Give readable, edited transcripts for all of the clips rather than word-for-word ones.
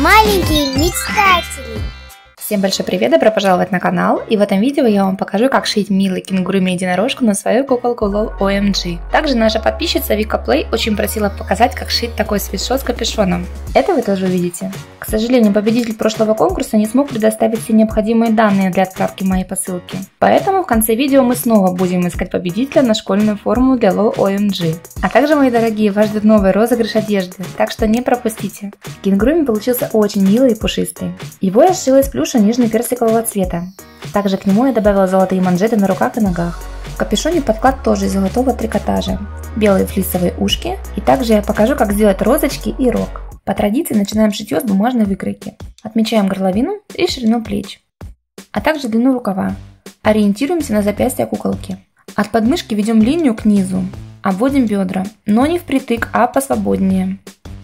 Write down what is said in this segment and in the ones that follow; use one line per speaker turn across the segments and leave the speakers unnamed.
маленькие мечтатели.
Всем большой привет, добро пожаловать на канал, и в этом видео я вам покажу, как шить милый кенгуру-единорожку на свою куколку LOL OMG. Также наша подписчица Вика Плей очень просила показать, как шить такой свитшот с капюшоном. Это вы тоже увидите. К сожалению, победитель прошлого конкурса не смог предоставить все необходимые данные для отправки моей посылки. Поэтому в конце видео мы снова будем искать победителя на школьную форму для LOL OMG. А также, мои дорогие, вас ждет новый розыгрыш одежды, так что не пропустите. Кенгуру получился очень милый и пушистый. Его я сшила из плюша нежно-персикового цвета. Также к нему я добавила золотые манжеты на руках и ногах. В капюшоне подклад тоже из золотого трикотажа. Белые флисовые ушки. И также я покажу, как сделать розочки и рог. По традиции начинаем шитье с бумажной выкройки. Отмечаем горловину и ширину плеч. А также длину рукава. Ориентируемся на запястье куколки. От подмышки ведем линию к низу. Обводим бедра, но не впритык, а посвободнее.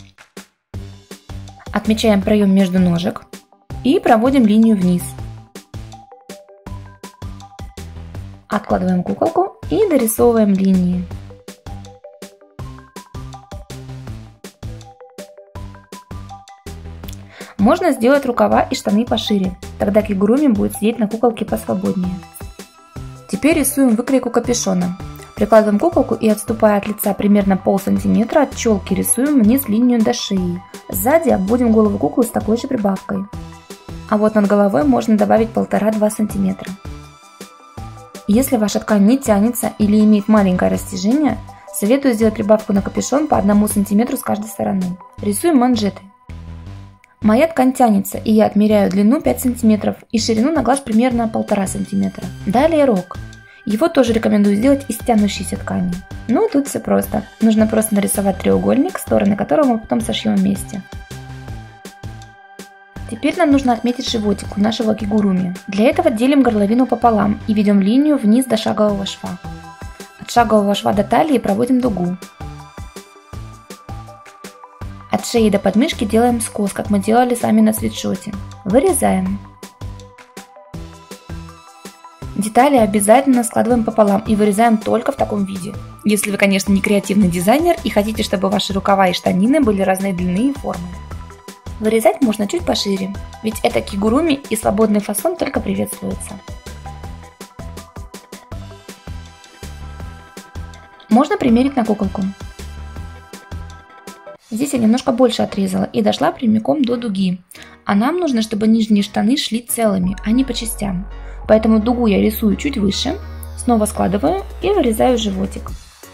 Отмечаем проем между ножек. И проводим линию вниз. Откладываем куколку и дорисовываем линии. Можно сделать рукава и штаны пошире, тогда кенгуру будет сидеть на куколке посвободнее. Теперь рисуем выкройку капюшона. Прикладываем куколку и, отступая от лица примерно полсантиметра, от челки рисуем вниз линию до шеи. Сзади обводим голову куклы с такой же прибавкой. А вот над головой можно добавить 1,5-2 см. Если ваша ткань не тянется или имеет маленькое растяжение, советую сделать прибавку на капюшон по 1 см с каждой стороны. Рисуем манжеты. Моя ткань тянется, и я отмеряю длину 5 см и ширину на глаз примерно 1,5 см. Далее рог. Его тоже рекомендую сделать из тянущейся ткани. Ну, тут все просто. Нужно просто нарисовать треугольник, стороны которого мы потом сошьем вместе. Теперь нам нужно отметить животик у нашего кенгуру. Для этого делим горловину пополам и ведем линию вниз до шагового шва. От шагового шва до талии проводим дугу. От шеи до подмышки делаем скос, как мы делали сами на свитшоте. Вырезаем. Детали обязательно складываем пополам и вырезаем только в таком виде. Если вы, конечно, не креативный дизайнер и хотите, чтобы ваши рукава и штанины были разной длины и формы. Вырезать можно чуть пошире, ведь это кигуруми и свободный фасон только приветствуется. Можно примерить на куколку. Здесь я немножко больше отрезала и дошла прямиком до дуги. А нам нужно, чтобы нижние штаны шли целыми, а не по частям. Поэтому дугу я рисую чуть выше, снова складываю и вырезаю животик.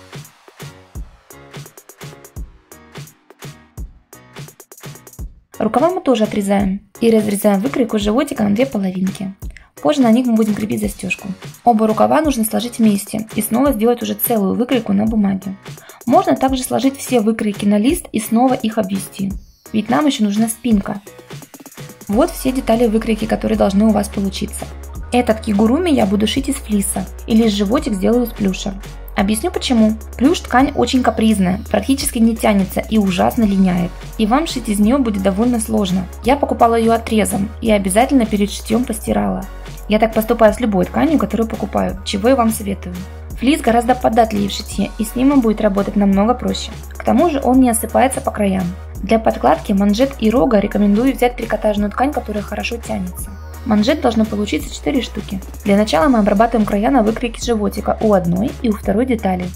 Рукава мы тоже отрезаем и разрезаем выкройку животика на 2 половинки. Позже на них мы будем крепить застежку. Оба рукава нужно сложить вместе и снова сделать уже целую выкройку на бумаге. Можно также сложить все выкройки на лист и снова их обвести, ведь нам еще нужна спинка. Вот все детали выкройки, которые должны у вас получиться. Этот кигуруми я буду шить из флиса или животик сделаю из плюша. Объясню почему. Плюш ткань очень капризная, практически не тянется и ужасно линяет. И вам шить из нее будет довольно сложно. Я покупала ее отрезом и обязательно перед шитьем постирала. Я так поступаю с любой тканью, которую покупаю, чего я вам советую. Флис гораздо податливее в шитье, и с ним он будет работать намного проще. К тому же он не осыпается по краям. Для подкладки манжет и рога рекомендую взять трикотажную ткань, которая хорошо тянется. Манжет должно получиться 4 штуки. Для начала мы обрабатываем края на выкройке животика у одной и у второй детали.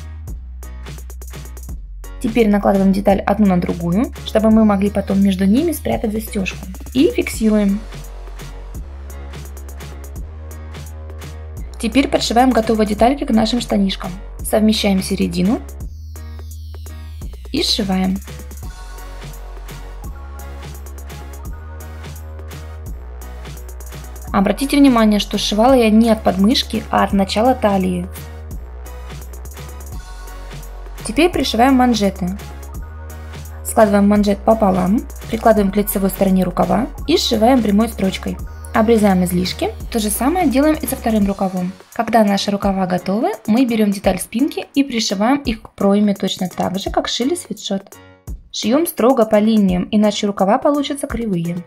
Теперь накладываем деталь одну на другую, чтобы мы могли потом между ними спрятать застежку. И фиксируем. Теперь подшиваем готовые детальки к нашим штанишкам. Совмещаем середину и сшиваем. Обратите внимание, что сшивала я не от подмышки, а от начала талии. Теперь пришиваем манжеты. Складываем манжет пополам, прикладываем к лицевой стороне рукава и сшиваем прямой строчкой. Обрезаем излишки. То же самое делаем и со вторым рукавом. Когда наши рукава готовы, мы берем деталь спинки и пришиваем их к пройме точно так же, как шили свитшот. Шьем строго по линиям, иначе рукава получатся кривые.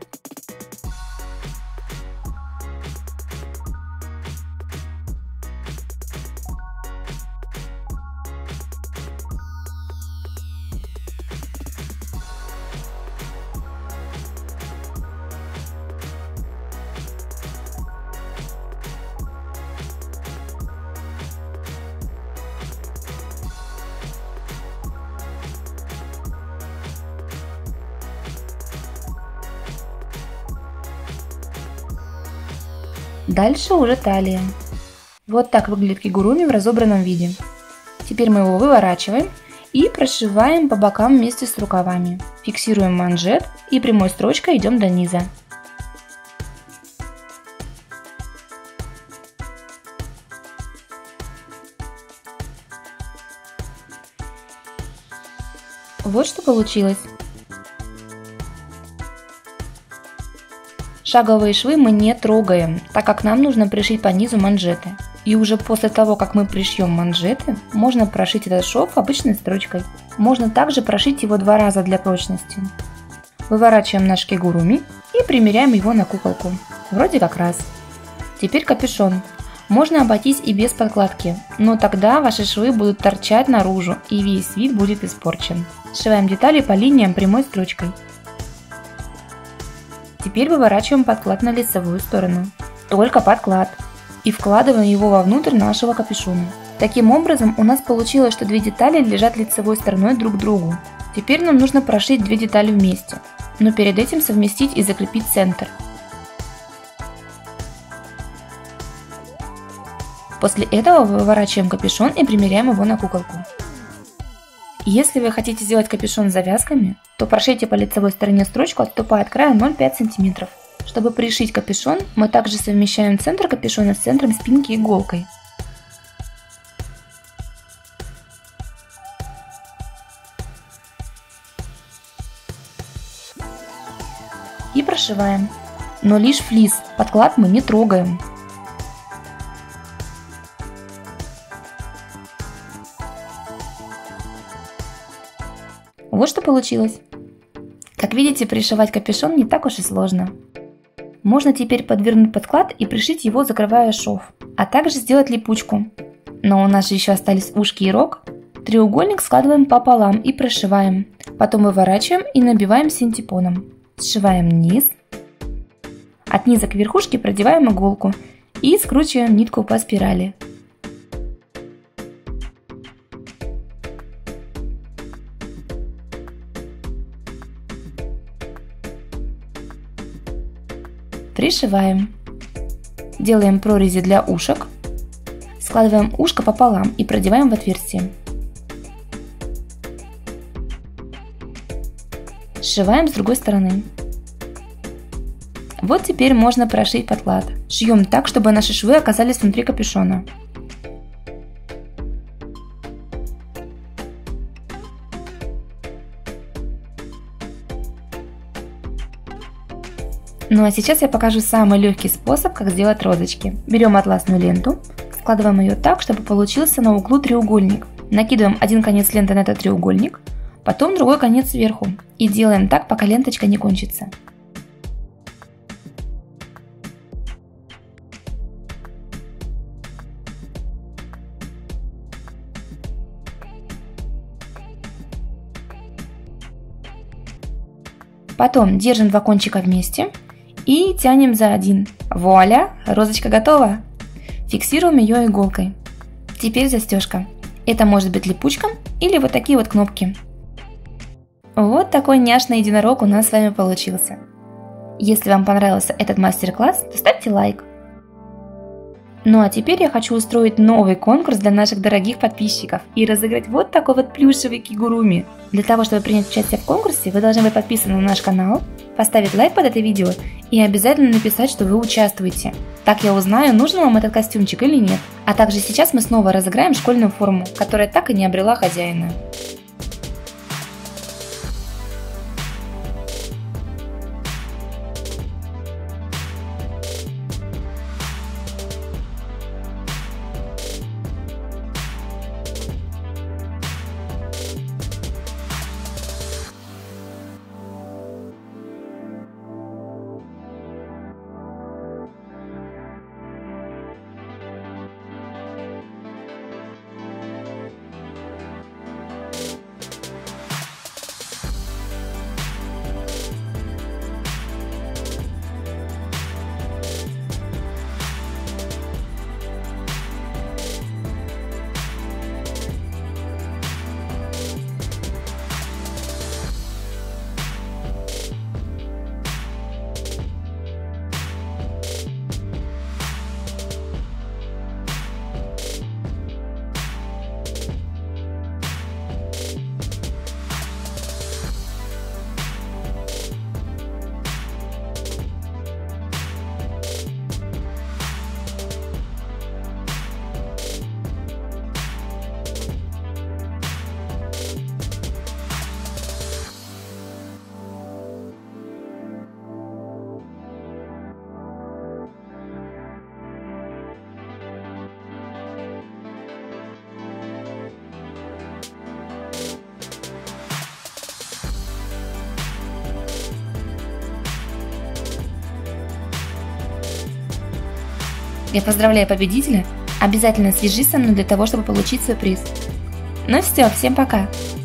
Дальше уже талия. Вот так выглядит кигуруми в разобранном виде. Теперь мы его выворачиваем и прошиваем по бокам вместе с рукавами. Фиксируем манжет и прямой строчкой идем до низа. Вот что получилось. Шаговые швы мы не трогаем, так как нам нужно пришить по низу манжеты. И уже после того, как мы пришьем манжеты, можно прошить этот шов обычной строчкой. Можно также прошить его 2 раза для прочности. Выворачиваем наш кигуруми и примеряем его на куколку. Вроде как раз. Теперь капюшон. Можно обойтись и без подкладки, но тогда ваши швы будут торчать наружу и весь вид будет испорчен. Сшиваем детали по линиям прямой строчкой. Теперь выворачиваем подклад на лицевую сторону. Только подклад. И вкладываем его вовнутрь нашего капюшона. Таким образом у нас получилось, что 2 детали лежат лицевой стороной друг к другу. Теперь нам нужно прошить 2 детали вместе, но перед этим совместить и закрепить центр. После этого выворачиваем капюшон и примеряем его на куколку. Если вы хотите сделать капюшон с завязками, то прошейте по лицевой стороне строчку, отступая от края 0,5 см. Чтобы пришить капюшон, мы также совмещаем центр капюшона с центром спинки иголкой. И прошиваем. Но лишь флис, подклад мы не трогаем. Вот что получилось. Как видите, пришивать капюшон не так уж и сложно. Можно теперь подвернуть подклад и пришить его, закрывая шов, а также сделать липучку. Но у нас же еще остались ушки и рог. Треугольник складываем пополам и прошиваем. Потом выворачиваем и набиваем синтепоном. Сшиваем низ. От низа к верхушке продеваем иголку и скручиваем нитку по спирали. Пришиваем. Делаем прорези для ушек. Складываем ушко пополам и продеваем в отверстие. Сшиваем с другой стороны. Вот теперь можно прошить подклад. Шьем так, чтобы наши швы оказались внутри капюшона. Ну а сейчас я покажу самый легкий способ, как сделать розочки. Берем атласную ленту, складываем ее так, чтобы получился на углу треугольник. Накидываем один конец ленты на этот треугольник, потом другой конец сверху. И делаем так, пока ленточка не кончится. Потом держим 2 кончика вместе и тянем за один. Вуаля! Розочка готова! Фиксируем ее иголкой. Теперь застежка. Это может быть липучка или вот такие вот кнопки. Вот такой няшный единорог у нас с вами получился. Если вам понравился этот мастер-класс, то ставьте лайк. Ну а теперь я хочу устроить новый конкурс для наших дорогих подписчиков и разыграть вот такой вот плюшевый кигуруми. Для того, чтобы принять участие в конкурсе, вы должны быть подписаны на наш канал, поставить лайк под это видео и обязательно написать, что вы участвуете. Так я узнаю, нужен вам этот костюмчик или нет. А также сейчас мы снова разыграем школьную форму, которая так и не обрела хозяина. Я поздравляю победителя. Обязательно свяжись со мной для того, чтобы получить свой приз. Ну все, всем пока!